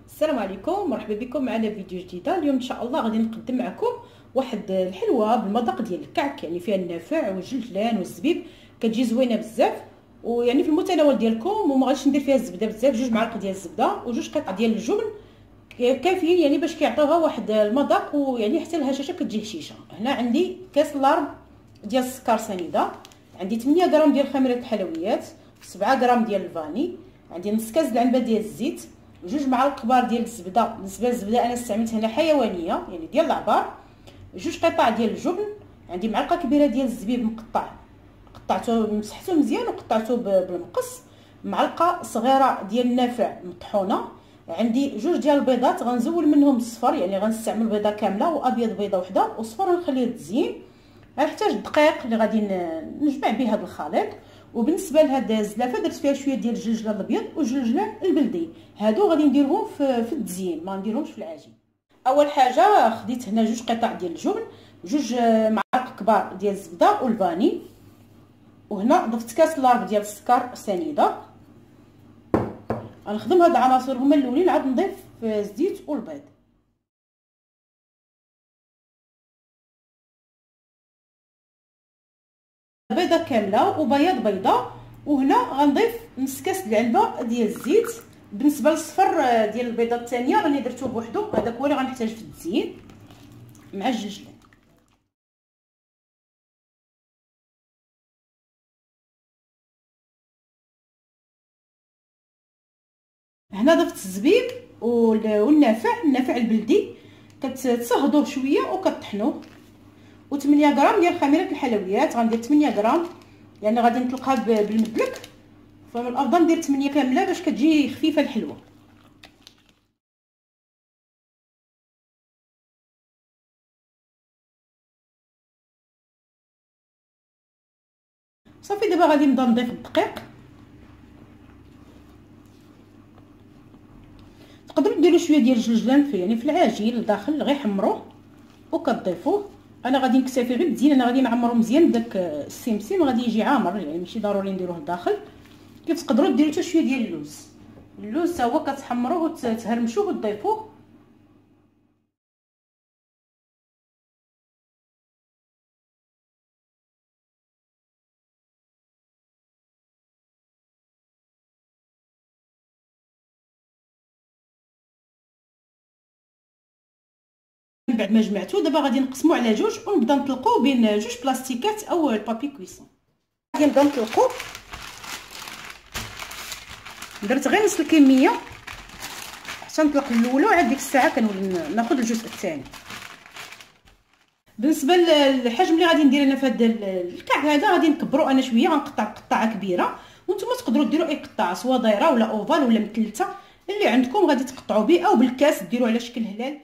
السلام عليكم، مرحبا بكم معنا فيديو جديده. اليوم ان شاء الله غادي نقدم معكم واحد الحلوه بالمذاق ديال الكعك، يعني فيها النافع والجلجلان والزبيب، كتجي زوينه بزاف ويعني في المتناول ديالكم. وما غاديش ندير فيها الزبده بزاف، 2 معالق ديال الزبده وجوج قطع ديال الجبن كافيين يعني باش كيعطيوها واحد المذاق، ويعني حتى الهشاشه كتجي هشيشه. هنا عندي كاس لارب ديال السكر سنيده، عندي 8 غرام ديال خميره الحلويات، 7 غرام ديال الفاني، عندي نص كاس العنبه ديال الزيت، 2 معالق كبار ديال الزبده. بالنسبه للزبده انا استعملت هنا حيوانيه يعني ديال العبار، 2 قطع ديال الجبن، عندي معلقه كبيره ديال الزبيب مقطع، قطعته مسحته مزيان وقطعته بالمقص، معلقه صغيره ديال النافع مطحونه، عندي 2 ديال البيضات غنزول منهم الصفر، يعني غنستعمل بيضه كامله وابيض بيضه وحده وصفر غنخليه للتزيين. غنحتاج الدقيق اللي غادي نجمع به هذا الخليط. وبالنسبه لهاد الزلافه درت فيها شويه ديال الجلجلان الابيض والجلجلان البلدي، هادو غادي نديرهم في التزيين، ما نديرهمش في العجين. اول حاجه خديت هنا 2 قطع ديال الجبن، 2 معالق كبار ديال الزبده والفاني، وهنا ضفت كاس لارب ديال السكر سنيده. غنخدم هاد العناصر هما الاولين، عاد نضيف الزيت والبيض. بيضه كامله وبياض بيضه، وهنا غنضيف نص كاس العنبه ديال الزيت. بالنسبه للصفر ديال البيضه الثانيه راني درتو بوحدو، هذاك هو اللي غنحتاج في التزيين مع الجلجلان. هنا ضفت الزبيب النافع البلدي، كتصهدوه شويه وكطحنوه، و8 غرام ديال خميره الحلويات. غندير 8 غرام لان غادي نطلقها بالمدلك، فمن الافضل ندير 8 كامله باش كتجي خفيفه الحلوه. صافي دابا غادي نبدا نضيف الدقيق. تقدروا ديروا شويه ديال الجلجلان في العجين لداخل، غير حمروه وكتضيفوه. انا غادي نكتفي غير بزين، انا غادي نعمرو مزيان داك السمسم، غادي يجي عامر يعني ماشي ضروري نديروه لداخل. كيف تقدروا ديروا حتى شويه ديال اللوز حتى هو كتحمروه وتهرمشوه وتضيفوه. من بعد ما جمعتو دابا غادي نقسمو على 2 ونبدا نطلقو بين 2 بلاستيكات او البابي كويسون. غادي نبدا نطلقو، درت غير نص الكميه حتى نطلق الاولى، وعاد ديك الساعه كنولي ناخذ الجزء الثاني. بالنسبه للحجم اللي غادي ندير انا في هذا الكعك هذا، غادي نكبرو انا شويه، غنقطع قطعه كبيره، وانتم تقدروا ديروا اي قطعه سواء دايره ولا اوفال ولا مثلثه اللي عندكم غادي تقطعوا به، او بالكاس ديروا على شكل هلال.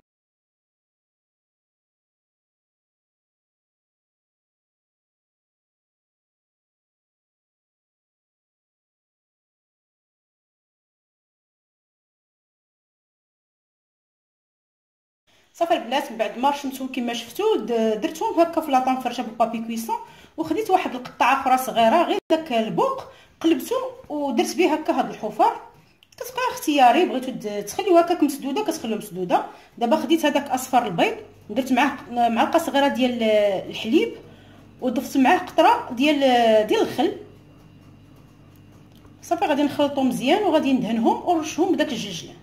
صافي البنات، من بعد ما رشمتهم كما شفتوا درتهم هكا في لاطون فرشه بالبابي كويسون، وخديت واحد القطعه اخرى صغيره غير داك البوق قلبته ودرت به هكا هاد الحفر. كتبقى اختياري، بغيتو تخليوها هكاك مسدوده كتخليوها مسدوده. دابا خديت هذاك اصفر البيض، درت معاه معلقه صغيره ديال الحليب، وضفت معاه قطره ديال الخل. صافي غادي نخلطهم مزيان وغادي ندهنهم ونرشهم بداك الجلجلان.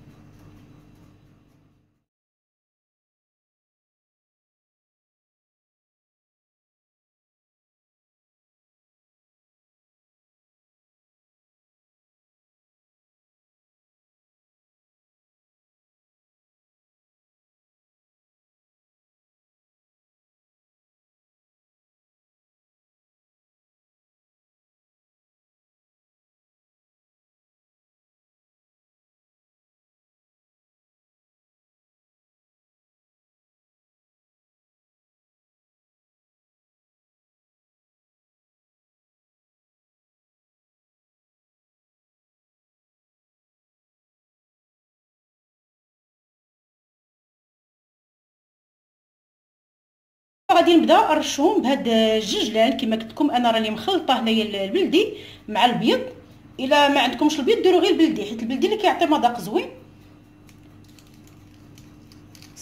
غادي نبدا نرشهم بهاد الجلجلان كما قلت لكم. انا راني مخلطه هنايا البلدي مع البيض، الا ما عندكمش البيض ديروا غير البلدي، حيت البلدي اللي كيعطي مذاق زوين.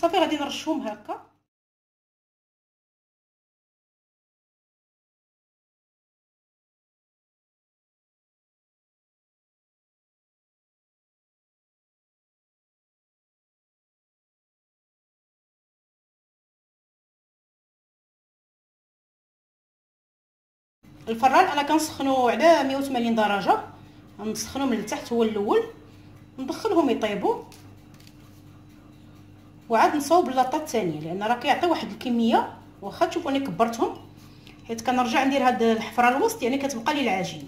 صافي غادي نرشهم هكا. الفران انا كنسخنو على 180 درجه، غنسخنو من التحت هو الاول، ندخلهم يطيبوا وعاد نصاوب اللاطه الثانيه، لان راه كيعطي واحد الكميه. واخا تشوفوا انا كبرتهم حيت كنرجع ندير هاد الحفره الوسط، يعني كتبقى لي العجين.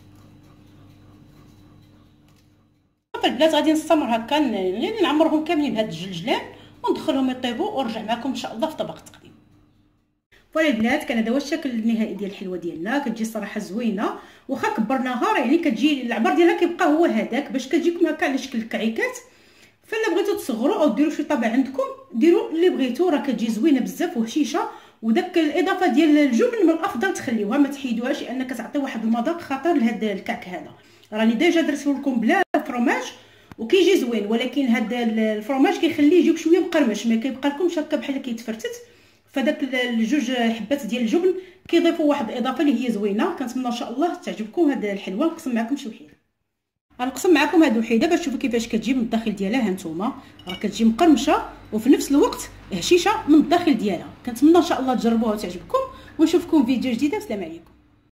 البنات غادي نستمر هكا يعني نعمرهم كاملين بهاد الجلجلان وندخلهم يطيبوا ونرجع معكم ان شاء الله في طبق تقديم. فوالا البنات كان هذا هو الشكل النهائي ديال الحلوه ديالنا. كتجي صراحه زوينه، واخا كبرناها راه يعني كتجي العبر ديالها كيبقى هو هذاك باش كتجيكم هكا على شكل الكعيكات. فلا بغيتو تصغروا او ديروا شي طابع عندكم ديروا اللي بغيتو، راه كتجي زوينه بزاف وهشيشه. وداك الاضافه ديال الجبن من الافضل تخليوها ما تحيدوهاش، لان كتعطي واحد المذاق خطير لهذا الكعك هذا. راني ديجا درته لكم بلا فرماج وكيجي زوين، ولكن هذا الفرماج كيخليه يجيك شويه مقرمش، ما كيبقى لكمش هكا بحال كيتفرتت. فداك الجوج حبات ديال الجبن كيضيفوا واحد الاضافه اللي هي زوينه. كنتمنى ان شاء الله تعجبكم هذه الحلوه. نقسم معكم شي وحيده، غنقسم معكم هذه وحيده باش تشوفوا كيفاش كتجي من الداخل ديالها. ها نتوما راه كتجي مقرمشه وفي نفس الوقت هشيشه من الداخل ديالها. كنتمنى ان شاء الله تجربوها وتعجبكم، ونشوفكم فيديو جديد. السلام عليكم.